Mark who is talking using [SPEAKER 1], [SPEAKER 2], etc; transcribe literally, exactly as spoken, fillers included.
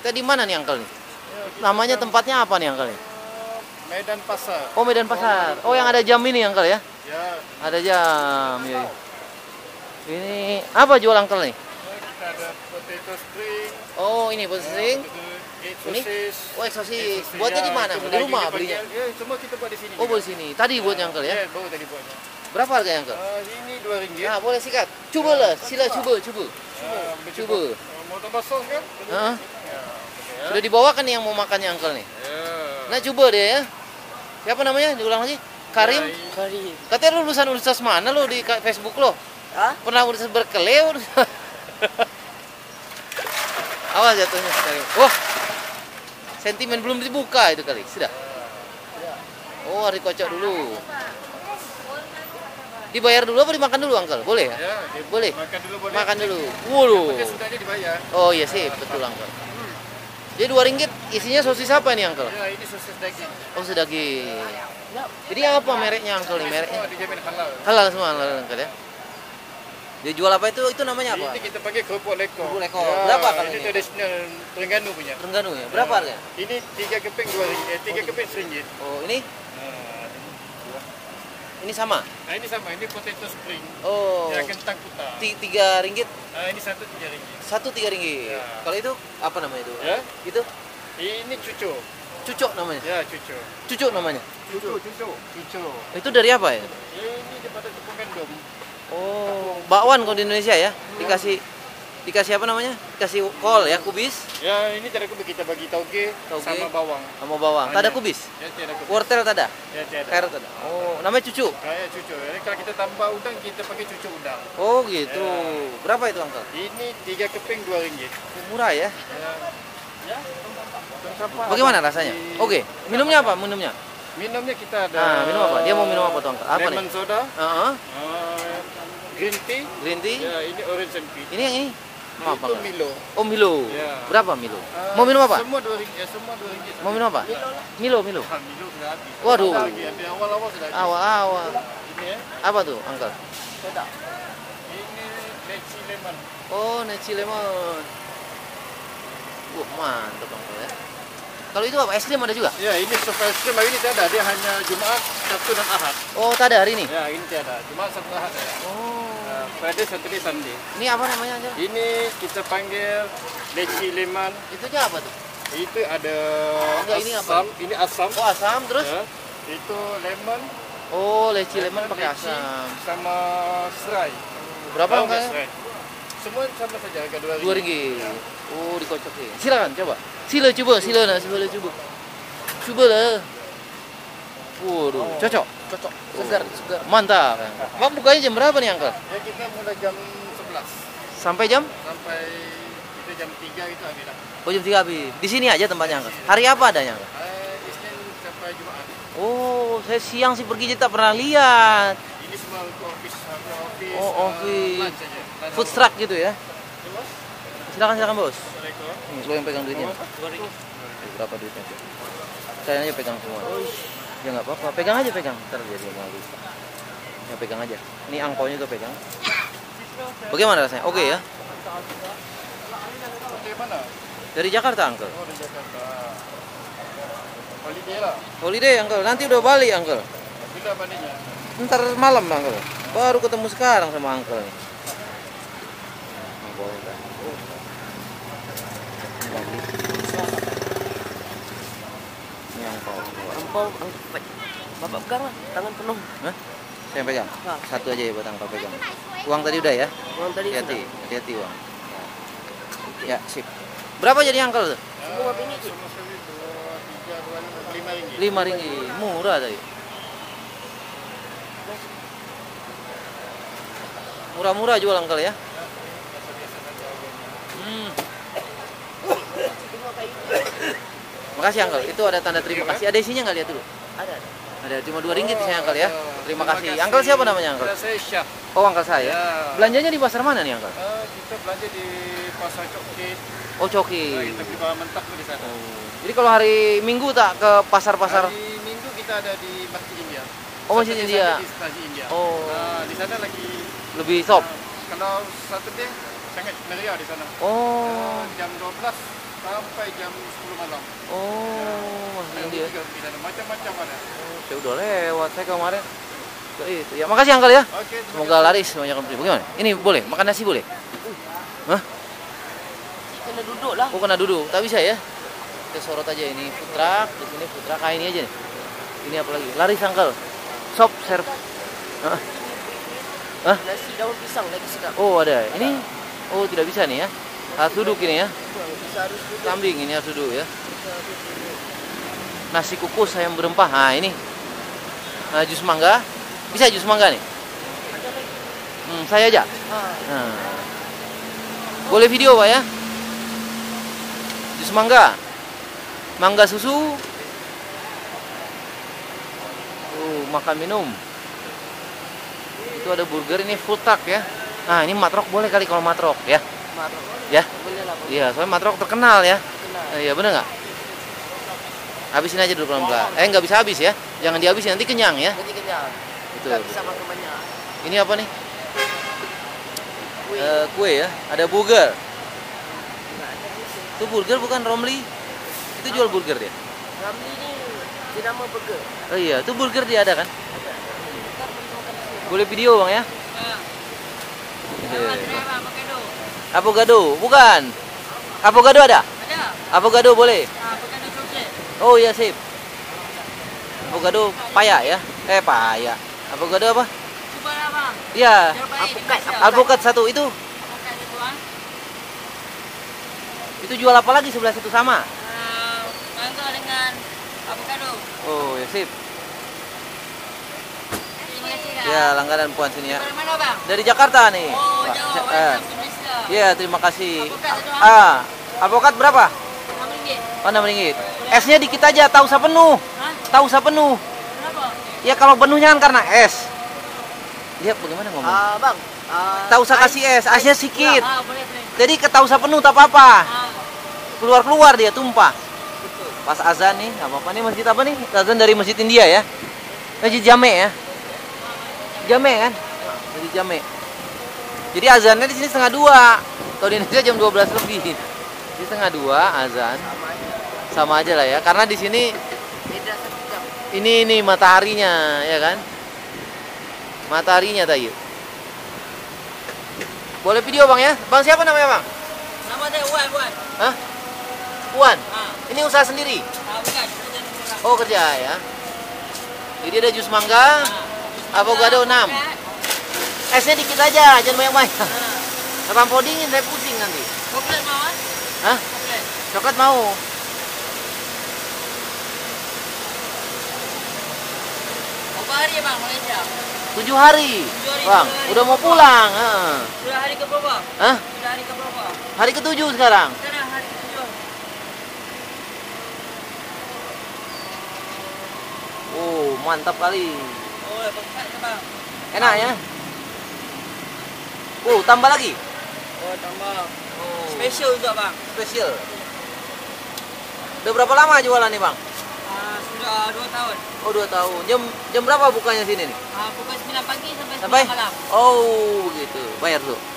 [SPEAKER 1] Kita di mana nih Uncle nih? Namanya tempatnya apa nih Uncle nih?
[SPEAKER 2] Medan Pasar.
[SPEAKER 1] Oh, Medan Pasar. Oh, yang ada jam ini Uncle ya?
[SPEAKER 2] Ya.
[SPEAKER 1] Ada jam. Ya, ya. Ini apa jual Uncle nih?
[SPEAKER 2] Kita ada potato string.
[SPEAKER 1] Oh, ini potato string. Ini? Oh, sosis. Buatnya di mana? Di rumah belinya?
[SPEAKER 2] Ya, semua kita buat di sini.
[SPEAKER 1] Oh, buat di sini. Tadi buatnya Uncle ya?
[SPEAKER 2] Ya, baru tadi buatnya.
[SPEAKER 1] Berapa harganya Uncle?
[SPEAKER 2] Uh, ini dua ringgit.
[SPEAKER 1] Nah, boleh sikat. Coba lah, sila coba, coba.
[SPEAKER 2] Uh,
[SPEAKER 1] Coba.
[SPEAKER 2] Mau tambah sos kan?
[SPEAKER 1] Heeh.
[SPEAKER 2] Ya, okay,
[SPEAKER 1] Sudah dibawakan nih yang mau makannya Uncle nih.
[SPEAKER 2] ya.
[SPEAKER 1] Nah, coba deh ya. Siapa namanya? Diulang lagi. Karim.
[SPEAKER 2] Ya,
[SPEAKER 3] Karim.
[SPEAKER 1] Katanya lulusan universitas mana lo di Facebook lo?
[SPEAKER 3] Hah?
[SPEAKER 1] Pernah universitas Berkeley? Awas jatuhnya Karim. Wah. Sentimen belum dibuka itu kali. Sudah. Oh, hari kocok dulu. Dibayar dulu apa dimakan dulu, Uncle? Boleh ya?
[SPEAKER 2] Ya, di-
[SPEAKER 1] Boleh.
[SPEAKER 2] Makan dulu boleh.
[SPEAKER 1] Makan dulu. Waduh.
[SPEAKER 2] Pakai sudahnya dibayar.
[SPEAKER 1] Oh iya sih, betul Uncle. Jadi dua ringgit isinya sosis apa nih Uncle?
[SPEAKER 2] Ya, ini sosis daging.
[SPEAKER 1] Oh, sedaging. Jadi apa mereknya Uncle nih? Mereknya
[SPEAKER 2] Semua dijamin halal.
[SPEAKER 1] halal semua halal Uncle ya. Dia jual apa itu? Itu namanya apa?
[SPEAKER 2] Ini kita pakai kerupuk leko.
[SPEAKER 1] Kerupuk leko.
[SPEAKER 2] Ya,
[SPEAKER 1] Berapa kalau
[SPEAKER 2] ini?
[SPEAKER 1] ini?
[SPEAKER 2] Tradisional Terengganu punya.
[SPEAKER 1] Terengganu ya. Berapa harganya?
[SPEAKER 2] Ini tiga keping dua ringgit, eh, tiga keping seringgit.
[SPEAKER 1] Oh, ini
[SPEAKER 2] Nah,
[SPEAKER 1] ini sama.
[SPEAKER 2] nah, ini sama, ini potato spring.
[SPEAKER 1] Oh.
[SPEAKER 2] Ya, kentang putih.
[SPEAKER 1] ti- Tiga ringgit,
[SPEAKER 2] Nah, ini satu tiga ringgit.
[SPEAKER 1] satu tiga ringgit.
[SPEAKER 2] Ya.
[SPEAKER 1] Kalau itu apa namanya itu?
[SPEAKER 2] Ya.
[SPEAKER 1] Itu
[SPEAKER 2] Ini cucu.
[SPEAKER 1] cucuk namanya.
[SPEAKER 2] Ya, cucu.
[SPEAKER 1] Cucuk namanya.
[SPEAKER 2] Cucu, cucu. Cucu.
[SPEAKER 1] Itu dari apa ya?
[SPEAKER 2] Ya, ini daripada tepung gandum.
[SPEAKER 1] Oh, bakwan kalau di Indonesia ya. Dikasih dikasih apa namanya? Dikasih kol ya, kubis
[SPEAKER 2] Ya, ini cara kita bagi tauge
[SPEAKER 1] Tauge.
[SPEAKER 2] sama bawang.
[SPEAKER 1] sama bawang. Tak ada kubis.
[SPEAKER 2] Ya, tiada kubis.
[SPEAKER 1] Wortel tak ada.
[SPEAKER 2] Ya, tiada.
[SPEAKER 1] Carrot tak ada. Oh, namanya cucu.
[SPEAKER 2] Kayak cucu. Jadi kalau kita tambah udang, kita pakai cucu udang.
[SPEAKER 1] Oh, gitu.
[SPEAKER 2] Ya.
[SPEAKER 1] Berapa itu, Uncle?
[SPEAKER 2] Ini tiga keping dua ringgit.
[SPEAKER 1] Murah ya.
[SPEAKER 2] Ya. Ya. Tong sampah
[SPEAKER 1] Bagaimana
[SPEAKER 2] ada
[SPEAKER 1] rasanya?
[SPEAKER 2] di-
[SPEAKER 1] Oke. Minumnya apa? Minumnya?
[SPEAKER 2] Minumnya kita ada.
[SPEAKER 1] Nah, minum apa? Dia mau minum apa tuh, Uncle? Apa
[SPEAKER 2] lemon
[SPEAKER 1] nih?
[SPEAKER 2] soda,
[SPEAKER 1] Heeh.
[SPEAKER 2] uh, green tea.
[SPEAKER 1] Green tea.
[SPEAKER 2] Ya, ini orange and peach.
[SPEAKER 1] Ini yang ini. Mau apa?
[SPEAKER 2] Itu
[SPEAKER 1] Uncle?
[SPEAKER 2] Milo.
[SPEAKER 1] Oh, Milo.
[SPEAKER 2] Ya.
[SPEAKER 1] Berapa Milo?
[SPEAKER 2] Uh,
[SPEAKER 1] Mau minum apa?
[SPEAKER 2] Semua dua ringgit. Ya, semua dua ringgit.
[SPEAKER 1] Mau minum apa? Milo, Milo.
[SPEAKER 2] Ah, Milo sudah habis.
[SPEAKER 1] Waduh.
[SPEAKER 2] Ada lagi, ada awal-awal sudah habis.
[SPEAKER 1] Awal-awal.
[SPEAKER 2] Ini ya.
[SPEAKER 1] Apa tuh, Uncle?
[SPEAKER 2] Soda. Ini leci lemon.
[SPEAKER 1] Oh, neci lemon. Wah, mantap Uncle ya. Kalau itu apa? Es krim ada juga?
[SPEAKER 2] Ya, ini sofa es krim hari ini tiada. Dia hanya Jumaat, Sabtu dan Ahad.
[SPEAKER 1] Oh, tak ada hari ini?
[SPEAKER 2] Ya, ini tiada. Jumaat, Sabtu, Ahad ya.
[SPEAKER 1] Oh.
[SPEAKER 2] Uh, Friday, Saturday, Sunday.
[SPEAKER 1] Ini apa namanya aja?
[SPEAKER 2] Ini kita panggil leci lemon.
[SPEAKER 1] Itunya apa tuh?
[SPEAKER 2] Itu ada
[SPEAKER 1] Enggak, ini apa?
[SPEAKER 2] asam. Ini asam.
[SPEAKER 1] Oh, asam terus?
[SPEAKER 2] Ya. Itu lemon.
[SPEAKER 1] Oh, leci lemon pakai
[SPEAKER 2] leci
[SPEAKER 1] asam.
[SPEAKER 2] Sama serai.
[SPEAKER 1] Berapa
[SPEAKER 2] Tahu nggak
[SPEAKER 1] angkanya?
[SPEAKER 2] serai? Semua sama saja harga dua ringgit.
[SPEAKER 1] Dua ringgit. Oh, dikocokin. Silakan coba. Sila coba, sila lah, sila coba. Coba lah. Waduh, cocok.
[SPEAKER 2] Cocok.
[SPEAKER 1] Segar, segar. Mantap. Bang, bukanya jam berapa nih, Uncle?
[SPEAKER 2] Ya, kita mulai jam sebelas
[SPEAKER 1] Sampai jam?
[SPEAKER 2] sampai kita jam tiga itu habis lah.
[SPEAKER 1] Oh, jam tiga habis. Di sini aja tempatnya, Uncle. Hari apa adanya, Uncle?
[SPEAKER 2] Eh, Isnin sampai Jumaat.
[SPEAKER 1] Oh, saya siang sih pergi jadi tak pernah lihat.
[SPEAKER 2] Ini semua untuk office, untuk office.
[SPEAKER 1] Oh,
[SPEAKER 2] eh,
[SPEAKER 1] office.
[SPEAKER 2] lunch saja. Lunch.
[SPEAKER 1] Food truck gitu ya.
[SPEAKER 2] Ya, Bos.
[SPEAKER 1] Silakan, silakan, Bos.
[SPEAKER 2] Assalamualaikum.
[SPEAKER 1] Nih, lo yang pegang duitnya.
[SPEAKER 2] dua ringgit.
[SPEAKER 1] Berapa duitnya? Saya aja pegang semua. Ya nggak apa-apa, pegang aja pegang. Ntar dia dia mau lupa. Ya pegang aja. Ini angpaunya tuh pegang. Bagaimana rasanya? Oke ya.
[SPEAKER 2] Hotel mana?
[SPEAKER 1] Dari Jakarta, Uncle.
[SPEAKER 2] Oh, di Jakarta. Holiday lah.
[SPEAKER 1] Holiday, Uncle. Nanti udah balik, Uncle.
[SPEAKER 2] Bila baliknya?
[SPEAKER 1] Ntar malam, Uncle. Baru ketemu sekarang sama Uncle nih. Angpaunya kan. Ini lagi. Ini angpau.
[SPEAKER 3] Ampau, bapak pegang lah, tangan penuh.
[SPEAKER 1] Hah? Saya yang pegang?
[SPEAKER 3] Nah.
[SPEAKER 1] Satu aja ya buat Uncle pegang. Uang tadi udah ya?
[SPEAKER 3] Uang tadi
[SPEAKER 1] Hati-hati,
[SPEAKER 3] sudah.
[SPEAKER 1] hati-hati uang. Ya, sip. Berapa jadi Uncle tuh?
[SPEAKER 3] Semua ini Ci.
[SPEAKER 2] Semua sekali dua, tiga, dua, lima ringgit.
[SPEAKER 1] lima ringgit. Murah tadi. Murah-murah jual Uncle ya? Hmm. Makasih Uncle. Itu ada tanda terima kasih. Ada isinya nggak lihat dulu?
[SPEAKER 3] Ada. ada.
[SPEAKER 1] Ada cuma dua ringgit isinya Uncle ya. Terima
[SPEAKER 2] Terima
[SPEAKER 1] kasih.
[SPEAKER 2] kasih.
[SPEAKER 1] Uncle siapa namanya Uncle?
[SPEAKER 2] Ya, saya Syah.
[SPEAKER 1] Oh, Uncle saya.
[SPEAKER 2] Ya.
[SPEAKER 1] Belanjanya di pasar mana nih Uncle?
[SPEAKER 2] Eh, kita belanja di pasar Cokit.
[SPEAKER 1] Oh, Coki.
[SPEAKER 2] Nah, kita beli bahan mentah tuh di sana.
[SPEAKER 1] Jadi kalau hari Minggu tak ke pasar-pasar?
[SPEAKER 2] Hari Minggu kita ada di Masjid India.
[SPEAKER 1] Oh, Masjid
[SPEAKER 2] Saturday
[SPEAKER 1] India.
[SPEAKER 2] Sunday di Masjid India.
[SPEAKER 1] Oh.
[SPEAKER 2] Nah, di sana lagi
[SPEAKER 1] Lebih top.
[SPEAKER 2] nah, kalau Saturday sangat meriah di sana.
[SPEAKER 1] Oh.
[SPEAKER 2] Eh, jam dua belas sampai jam sepuluh malam.
[SPEAKER 1] Oh, masih
[SPEAKER 2] Ayam
[SPEAKER 1] dia.
[SPEAKER 2] juga begini, ada macam-macam ada.
[SPEAKER 1] Oh, saya udah lewat saya kemarin. Ke itu. Ya, makasih Uncle ya.
[SPEAKER 2] Oke, terima
[SPEAKER 1] Semoga laris banyak yang beli. Bagaimana? Ini boleh makan nasi boleh? Hah?
[SPEAKER 3] Kena duduk lah.
[SPEAKER 1] Oh, kena duduk. Tak bisa ya? Kita sorot aja ini food truck, di sini food truck. Ah, ini aja nih. Ini apa lagi? Laris Uncle. Shop serve. Hah? Hah?
[SPEAKER 3] Nasi daun pisang lagi sedap.
[SPEAKER 1] Oh, ada. Ini oh, tidak bisa nih ya. Harus duduk ini ya.
[SPEAKER 3] Bisa harus duduk.
[SPEAKER 1] Kambing ini harus duduk ya. Nasi kukus ayam berempah. Nah, ini. Nah, jus mangga. Bisa jus mangga nih? Hmm, saya aja. Nah. Boleh video Pak ya? Jus mangga. Mangga susu. Oh, makan minum. Itu ada burger ini full truck ya. Nah, ini matrok boleh kali kalau matrok ya.
[SPEAKER 3] Matrok.
[SPEAKER 1] Ya.
[SPEAKER 3] Boleh lah. Boleh.
[SPEAKER 1] Iya, soalnya matrok terkenal ya.
[SPEAKER 3] Kenal.
[SPEAKER 1] Eh, iya, bener nggak? Habisin aja dulu pelan-pelan. Eh, nggak bisa habis ya. Jangan dihabisin, nanti kenyang ya.
[SPEAKER 3] Nanti kenyang.
[SPEAKER 1] Betul.
[SPEAKER 3] Nggak bisa makan banyak.
[SPEAKER 1] Ini apa nih?
[SPEAKER 3] Kue.
[SPEAKER 1] Eh, kue ya. Ada burger. Itu burger bukan Romli? Itu jual burger dia.
[SPEAKER 3] Ramli ini dinama burger.
[SPEAKER 1] Oh iya, itu burger dia ada kan? Boleh video Bang ya? Avocado, bukan. Avocado ada?
[SPEAKER 3] Ada.
[SPEAKER 1] Avocado boleh.
[SPEAKER 3] Avocado coklat.
[SPEAKER 1] Oh iya sip. Avocado paya ya? Eh paya. Avocado apa?
[SPEAKER 3] Coba lah bang.
[SPEAKER 1] Iya.
[SPEAKER 3] Alpukat.
[SPEAKER 1] Alpukat satu itu.
[SPEAKER 3] Alpukat itu bang.
[SPEAKER 1] Itu jual apa lagi sebelah situ sama?
[SPEAKER 3] Mangga dengan avocado.
[SPEAKER 1] Oh ya sip.
[SPEAKER 3] Terima kasih kak.
[SPEAKER 1] Ya langganan puan sini ya.
[SPEAKER 3] Dari mana bang?
[SPEAKER 1] Dari Jakarta nih.
[SPEAKER 3] Oh
[SPEAKER 1] Pak.
[SPEAKER 3] jauh.
[SPEAKER 1] Eh,
[SPEAKER 3] Welcome to Malaysia.
[SPEAKER 1] Iya terima kasih.
[SPEAKER 3] Alpukat itu,
[SPEAKER 1] Ah, alpukat berapa?
[SPEAKER 3] enam ringgit.
[SPEAKER 1] Oh enam ringgit. Esnya dikit aja, tak usah penuh.
[SPEAKER 3] Hah?
[SPEAKER 1] Tak usah penuh.
[SPEAKER 3] Kenapa?
[SPEAKER 1] Ya kalau penuhnya kan karena es. Lihat bagaimana ngomong.
[SPEAKER 3] Ah bang. Ah,
[SPEAKER 1] Tak usah
[SPEAKER 3] ais-
[SPEAKER 1] kasih es, esnya sedikit.
[SPEAKER 3] Ah boleh boleh.
[SPEAKER 1] Jadi tak usah penuh tak apa-apa.
[SPEAKER 3] Ah
[SPEAKER 1] Keluar-keluar dia tumpah.
[SPEAKER 3] betul.
[SPEAKER 1] Pas azan nih, apa apa nih masjid apa nih? Azan dari masjid India ya. Masjid Jame ya. Jame kan? Masjid Jame. Jadi azannya di sini setengah dua. Kalau di Indonesia jam dua belas lebih. Di setengah dua azan.
[SPEAKER 3] Sama aja.
[SPEAKER 1] Sama aja lah ya. Karena di sini
[SPEAKER 3] Beda satu jam.
[SPEAKER 1] ini ini mataharinya ya kan? Mataharinya tadi. Boleh video Bang ya? Bang siapa namanya Bang?
[SPEAKER 3] Nama dia Wan Wan.
[SPEAKER 1] Hah? Puan.
[SPEAKER 3] Ah,
[SPEAKER 1] Ini usaha sendiri.
[SPEAKER 3] ah bukan. Kerja di orang.
[SPEAKER 1] Oh kerja ya. Jadi ada jus mangga, avocado enam. Esnya dikit aja, jangan banyak-banyak.
[SPEAKER 3] Ah.
[SPEAKER 1] Terlampau dingin saya pusing nanti.
[SPEAKER 3] Coklat mau kan?
[SPEAKER 1] Hah?
[SPEAKER 3] Coklat.
[SPEAKER 1] Coklat mau.
[SPEAKER 3] Berapa hari ya bang Malaysia?
[SPEAKER 1] Tujuh hari.
[SPEAKER 3] Tujuh hari,
[SPEAKER 1] Bang,
[SPEAKER 3] tujuh hari.
[SPEAKER 1] udah mau pulang. Hah?
[SPEAKER 3] Sudah hari ke berapa?
[SPEAKER 1] Hah?
[SPEAKER 3] Sudah hari ke berapa?
[SPEAKER 1] Hari ketujuh sekarang.
[SPEAKER 3] Sekarang hari ke tujuh.
[SPEAKER 1] Oh, mantap kali.
[SPEAKER 3] Oh, berkat ya bang.
[SPEAKER 1] Enak ya? Oh, tambah lagi.
[SPEAKER 3] Oh, tambah.
[SPEAKER 1] Oh,
[SPEAKER 3] Special juga bang.
[SPEAKER 1] spesial. Udah berapa lama jualan nih, Bang?
[SPEAKER 3] Ah, sudah dua tahun.
[SPEAKER 1] Oh, dua tahun. Jam jam berapa bukanya sini nih?
[SPEAKER 3] Ah, pukul sembilan pagi sampai
[SPEAKER 1] Sampai?
[SPEAKER 3] sembilan malam.
[SPEAKER 1] Oh, gitu. Bayar dulu.